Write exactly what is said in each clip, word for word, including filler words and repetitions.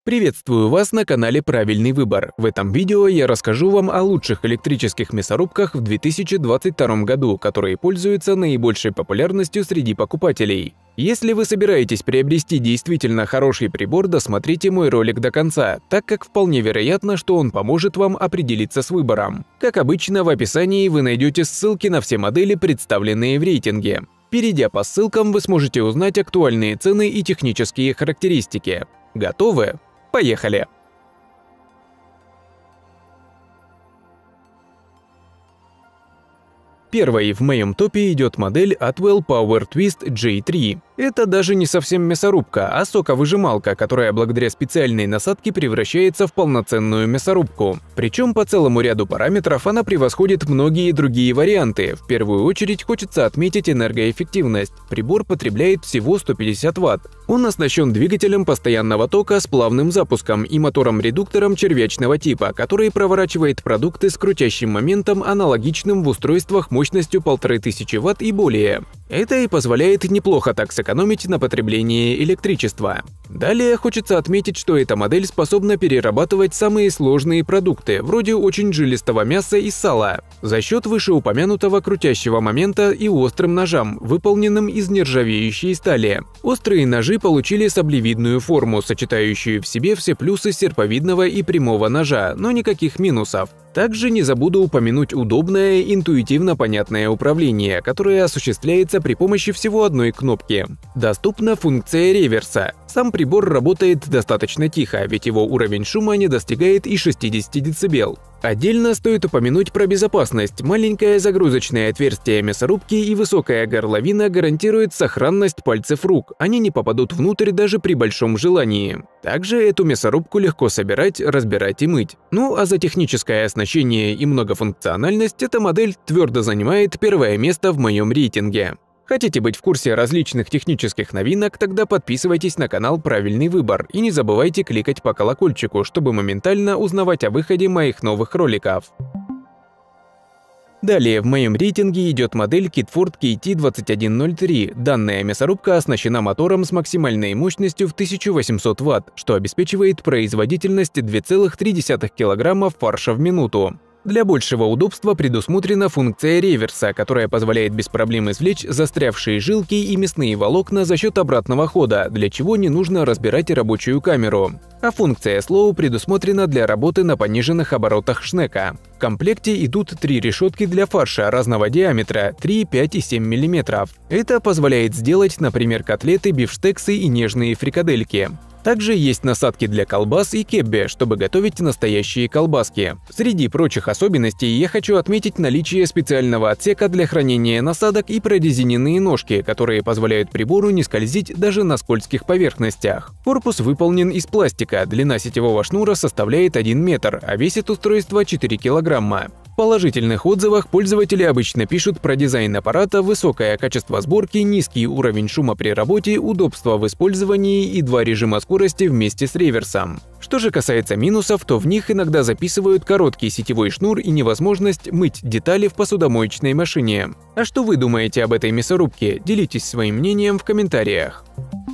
Приветствую вас на канале Правильный выбор. В этом видео я расскажу вам о лучших электрических мясорубках в две тысячи двадцать втором году, которые пользуются наибольшей популярностью среди покупателей. Если вы собираетесь приобрести действительно хороший прибор, досмотрите мой ролик до конца, так как вполне вероятно, что он поможет вам определиться с выбором. Как обычно, в описании вы найдете ссылки на все модели, представленные в рейтинге. Перейдя по ссылкам, вы сможете узнать актуальные цены и технические характеристики. Готовы? Поехали! Первой в моем топе идет модель Atwell PowerTwist джей три. Это даже не совсем мясорубка, а соковыжималка, которая благодаря специальной насадке превращается в полноценную мясорубку. Причем по целому ряду параметров она превосходит многие другие варианты. В первую очередь хочется отметить энергоэффективность. Прибор потребляет всего сто пятьдесят ватт. Он оснащен двигателем постоянного тока с плавным запуском и мотором-редуктором червячного типа, который проворачивает продукты с крутящим моментом, аналогичным в устройствах мощностью полторы тысячи ватт и более. Это и позволяет неплохо так сэкономить на потреблении электричества. Далее хочется отметить, что эта модель способна перерабатывать самые сложные продукты, вроде очень жилистого мяса и сала, за счет вышеупомянутого крутящего момента и острым ножам, выполненным из нержавеющей стали. Острые ножи получили саблевидную форму, сочетающую в себе все плюсы серповидного и прямого ножа, но никаких минусов. Также не забуду упомянуть удобное, интуитивно понятное управление, которое осуществляется при помощи всего одной кнопки. Доступна функция реверса. Сам прибор работает достаточно тихо, ведь его уровень шума не достигает и шестидесяти децибел. Отдельно стоит упомянуть про безопасность. Маленькое загрузочное отверстие мясорубки и высокая горловина гарантируют сохранность пальцев рук, они не попадут внутрь даже при большом желании. Также эту мясорубку легко собирать, разбирать и мыть. Ну а за техническое оснащение и многофункциональность эта модель твердо занимает первое место в моем рейтинге. Хотите быть в курсе различных технических новинок, тогда подписывайтесь на канал Правильный выбор и не забывайте кликать по колокольчику, чтобы моментально узнавать о выходе моих новых роликов. Далее в моем рейтинге идет модель Kidford кей ти двадцать один ноль три. Данная мясорубка оснащена мотором с максимальной мощностью в тысячу восемьсот ватт, что обеспечивает производительность две целых три десятых килограмма фарша в минуту. Для большего удобства предусмотрена функция реверса, которая позволяет без проблем извлечь застрявшие жилки и мясные волокна за счет обратного хода, для чего не нужно разбирать рабочую камеру. А функция Slow предусмотрена для работы на пониженных оборотах шнека. В комплекте идут три решетки для фарша разного диаметра – три, пять и семь миллиметров. Это позволяет сделать, например, котлеты, бифштексы и нежные фрикадельки. Также есть насадки для колбас и кебби, чтобы готовить настоящие колбаски. Среди прочих особенностей я хочу отметить наличие специального отсека для хранения насадок и прорезиненные ножки, которые позволяют прибору не скользить даже на скользких поверхностях. Корпус выполнен из пластика, длина сетевого шнура составляет один метр, а весит устройство четыре килограмма. В положительных отзывах пользователи обычно пишут про дизайн аппарата, высокое качество сборки, низкий уровень шума при работе, удобство в использовании и два режима скорости вместе с реверсом. Что же касается минусов, то в них иногда записывают короткий сетевой шнур и невозможность мыть детали в посудомоечной машине. А что вы думаете об этой мясорубке? Делитесь своим мнением в комментариях.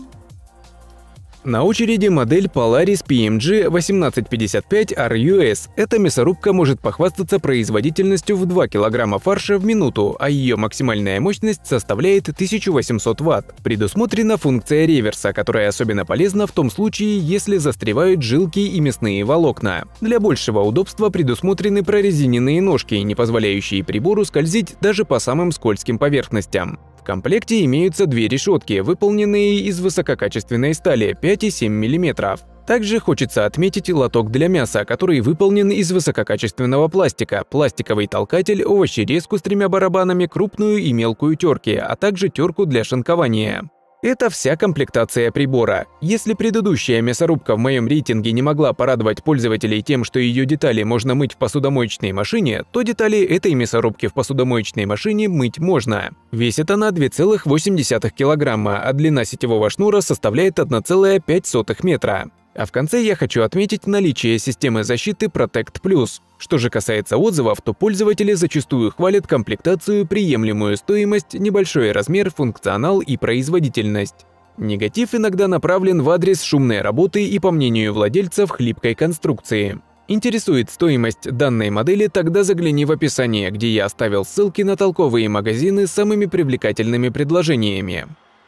На очереди модель Polaris пи эм джи восемнадцать пятьдесят пять ар ю эс. Эта мясорубка может похвастаться производительностью в два килограмма фарша в минуту, а ее максимальная мощность составляет тысячу восемьсот ватт. Предусмотрена функция реверса, которая особенно полезна в том случае, если застревают жилки и мясные волокна. Для большего удобства предусмотрены прорезиненные ножки, не позволяющие прибору скользить даже по самым скользким поверхностям. В комплекте имеются две решетки, выполненные из высококачественной стали пять и семь миллиметров. Также хочется отметить лоток для мяса, который выполнен из высококачественного пластика, пластиковый толкатель, овощерезку с тремя барабанами, крупную и мелкую терки, а также терку для шинкования. Это вся комплектация прибора. Если предыдущая мясорубка в моем рейтинге не могла порадовать пользователей тем, что ее детали можно мыть в посудомоечной машине, то детали этой мясорубки в посудомоечной машине мыть можно. Весит она две целых восемь десятых килограмма, а длина сетевого шнура составляет одна целая пять сотых метра. А в конце я хочу отметить наличие системы защиты Protect Plus. Что же касается отзывов, то пользователи зачастую хвалят комплектацию, приемлемую стоимость, небольшой размер, функционал и производительность. Негатив иногда направлен в адрес шумной работы и, по мнению владельцев, хлипкой конструкции. Интересует стоимость данной модели? Тогда загляни в описание, где я оставил ссылки на толковые магазины с самыми привлекательными предложениями.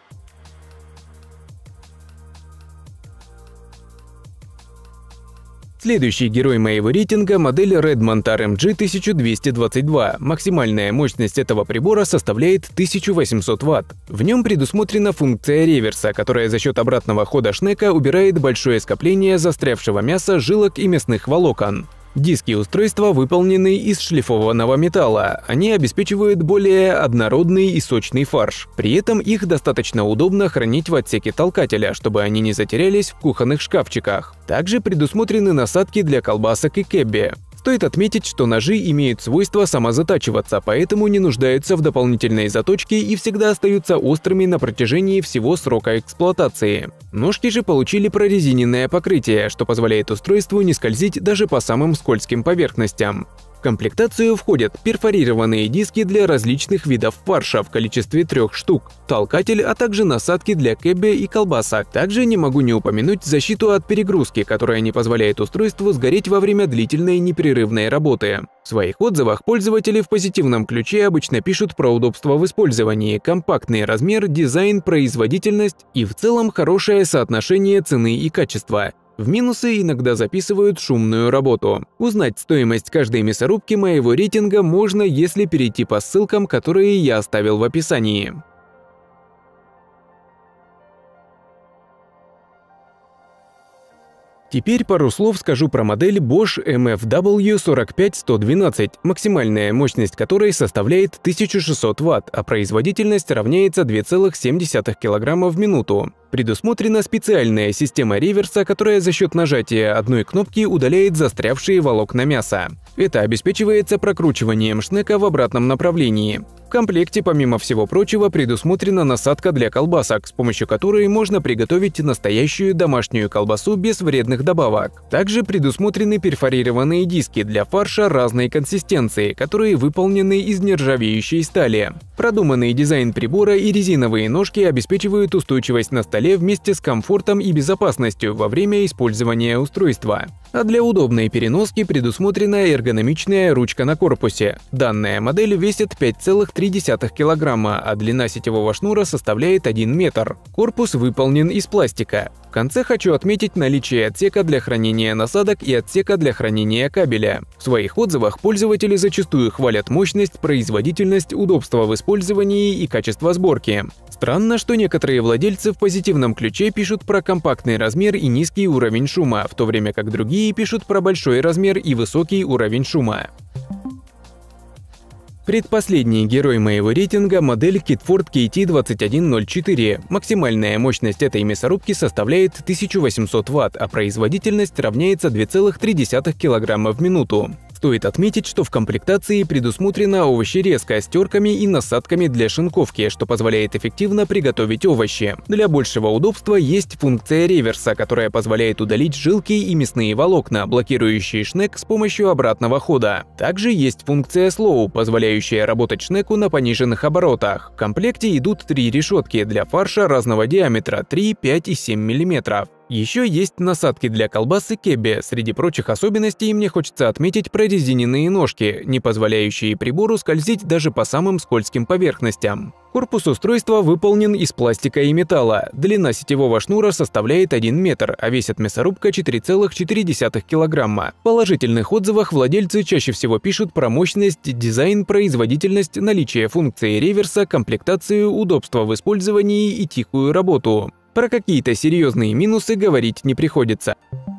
Следующий герой моего рейтинга – модель Redmond ар эм джи тысяча двести двадцать два. Максимальная мощность этого прибора составляет тысячу восемьсот ватт. В нем предусмотрена функция реверса, которая за счет обратного хода шнека убирает большое скопление застрявшего мяса, жилок и мясных волокон. Диски устройства выполнены из шлифованного металла. Они обеспечивают более однородный и сочный фарш. При этом их достаточно удобно хранить в отсеке толкателя, чтобы они не затерялись в кухонных шкафчиках. Также предусмотрены насадки для колбасок и кэбби. Стоит отметить, что ножи имеют свойство самозатачиваться, поэтому не нуждаются в дополнительной заточке и всегда остаются острыми на протяжении всего срока эксплуатации. Ножки же получили прорезиненное покрытие, что позволяет устройству не скользить даже по самым скользким поверхностям. В комплектацию входят перфорированные диски для различных видов фарша в количестве трех штук, толкатель, а также насадки для кэбби и колбасок. Также не могу не упомянуть защиту от перегрузки, которая не позволяет устройству сгореть во время длительной непрерывной работы. В своих отзывах пользователи в позитивном ключе обычно пишут про удобство в использовании, компактный размер, дизайн, производительность и в целом хорошее соотношение цены и качества. В минусы иногда записывают шумную работу. Узнать стоимость каждой мясорубки моего рейтинга можно, если перейти по ссылкам, которые я оставил в описании. Теперь пару слов скажу про модель Bosch эм эф дабл ю сорок пять сто двенадцать, максимальная мощность которой составляет тысячу шестьсот ватт, а производительность равняется две целых семь десятых килограмма в минуту. Предусмотрена специальная система реверса, которая за счет нажатия одной кнопки удаляет застрявшие волокна мяса. Это обеспечивается прокручиванием шнека в обратном направлении. В комплекте, помимо всего прочего, предусмотрена насадка для колбасок, с помощью которой можно приготовить настоящую домашнюю колбасу без вредных добавок. Также предусмотрены перфорированные диски для фарша разной консистенции, которые выполнены из нержавеющей стали. Продуманный дизайн прибора и резиновые ножки обеспечивают устойчивость на столе вместе с комфортом и безопасностью во время использования устройства. А для удобной переноски предусмотрена эргономичная ручка на корпусе. Данная модель весит пять целых три десятых килограмма, а длина сетевого шнура составляет один метр. Корпус выполнен из пластика. В конце хочу отметить наличие отсека для хранения насадок и отсека для хранения кабеля. В своих отзывах пользователи зачастую хвалят мощность, производительность, удобство в использовании и качество сборки. Странно, что некоторые владельцы в позитивном ключе пишут про компактный размер и низкий уровень шума, в то время как другие пишут про большой размер и высокий уровень шума. Предпоследний герой моего рейтинга – модель Kidford кей ти двадцать один ноль четыре. Максимальная мощность этой мясорубки составляет тысячу восемьсот ватт, а производительность равняется две целых три десятых килограмма в минуту. Стоит отметить, что в комплектации предусмотрена овощерезка с терками и насадками для шинковки, что позволяет эффективно приготовить овощи. Для большего удобства есть функция реверса, которая позволяет удалить жилки и мясные волокна, блокирующие шнек с помощью обратного хода. Также есть функция Slow, позволяющая работать шнеку на пониженных оборотах. В комплекте идут три решетки для фарша разного диаметра – три, пять и семь миллиметров. Еще есть насадки для колбасы кэбби. Среди прочих особенностей мне хочется отметить прорезиненные ножки, не позволяющие прибору скользить даже по самым скользким поверхностям. Корпус устройства выполнен из пластика и металла. Длина сетевого шнура составляет один метр, а весит мясорубка четыре целых четыре десятых килограмма. В положительных отзывах владельцы чаще всего пишут про мощность, дизайн, производительность, наличие функции реверса, комплектацию, удобство в использовании и тихую работу. Про какие-то серьезные минусы говорить не приходится.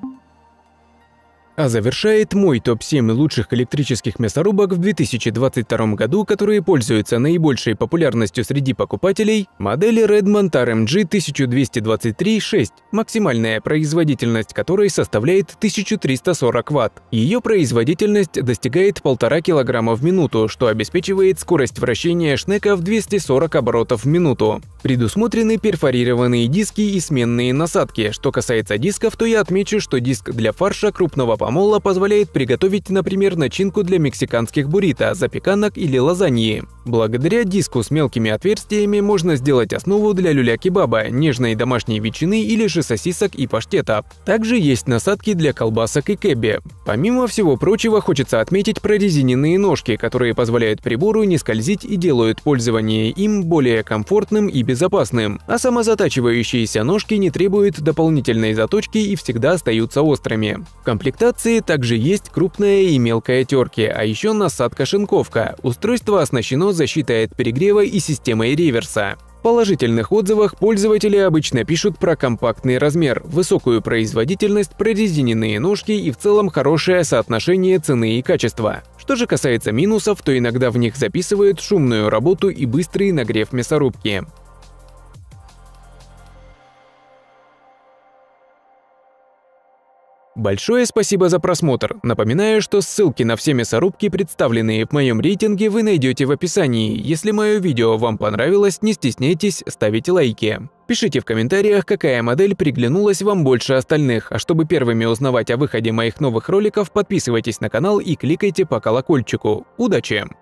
А завершает мой топ семь лучших электрических мясорубок в две тысячи двадцать втором году, которые пользуются наибольшей популярностью среди покупателей, модель Redmond ар эм джи тысяча двести двадцать три шесть, максимальная производительность которой составляет тысячу триста сорок ватт. Ее производительность достигает полтора килограмма в минуту, что обеспечивает скорость вращения шнека в двести сорок оборотов в минуту. Предусмотрены перфорированные диски и сменные насадки. Что касается дисков, то я отмечу, что диск для фарша крупного помола Мола позволяет приготовить, например, начинку для мексиканских буррито, запеканок или лазаньи. Благодаря диску с мелкими отверстиями можно сделать основу для люля-кебаба, нежной домашней ветчины или же сосисок и паштета. Также есть насадки для колбасок и кэбби. Помимо всего прочего, хочется отметить прорезиненные ножки, которые позволяют прибору не скользить и делают пользование им более комфортным и безопасным. А самозатачивающиеся ножки не требуют дополнительной заточки и всегда остаются острыми. В комплектации также есть крупная и мелкая терки, а еще насадка-шинковка. Устройство оснащено защитой от перегрева и системой реверса. В положительных отзывах пользователи обычно пишут про компактный размер, высокую производительность, прорезиненные ножки и в целом хорошее соотношение цены и качества. Что же касается минусов, то иногда в них записывают шумную работу и быстрый нагрев мясорубки. Большое спасибо за просмотр. Напоминаю, что ссылки на все мясорубки, представленные в моем рейтинге, вы найдете в описании. Если мое видео вам понравилось, не стесняйтесь ставить лайки. Пишите в комментариях, какая модель приглянулась вам больше остальных, а чтобы первыми узнавать о выходе моих новых роликов, подписывайтесь на канал и кликайте по колокольчику. Удачи!